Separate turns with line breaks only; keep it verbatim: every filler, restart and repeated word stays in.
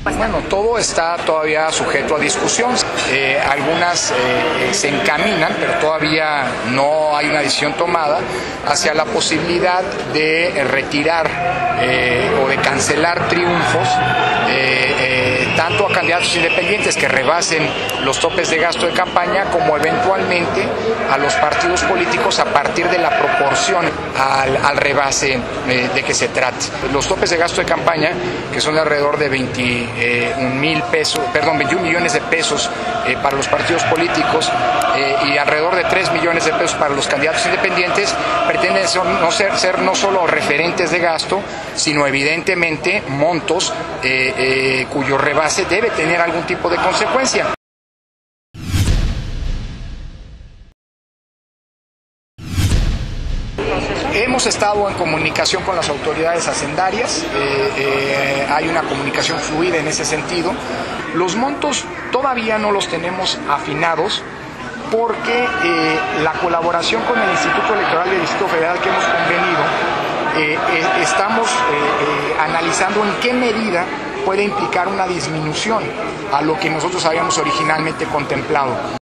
Bueno, todo está todavía sujeto a discusión. Eh, algunas eh, se encaminan, pero todavía no hay una decisión tomada hacia la posibilidad de retirar eh, o de cancelar triunfos eh, eh, tanto a candidatos independientes que rebasen los topes de gasto de campaña, como eventualmente a los partidos políticos a partir de la proporción al, al rebase eh, de que se trate. Los topes de gasto de campaña, que son de alrededor de veintiún mil pesos, perdón, veintiún millones de pesos eh, para los partidos políticos eh, y alrededor de tres millones de pesos para los candidatos independientes, pretenden ser no, ser, ser no solo referentes de gasto, sino evidentemente montos eh, eh, cuyo rebase debe tener algún tipo de consecuencia. Hemos estado en comunicación con las autoridades hacendarias, eh, eh, hay una comunicación fluida en ese sentido. Los montos todavía no los tenemos afinados porque eh, la colaboración con el Instituto Electoral del Distrito Federal que hemos convenido, eh, eh, estamos eh, eh, analizando en qué medida puede implicar una disminución a lo que nosotros habíamos originalmente contemplado.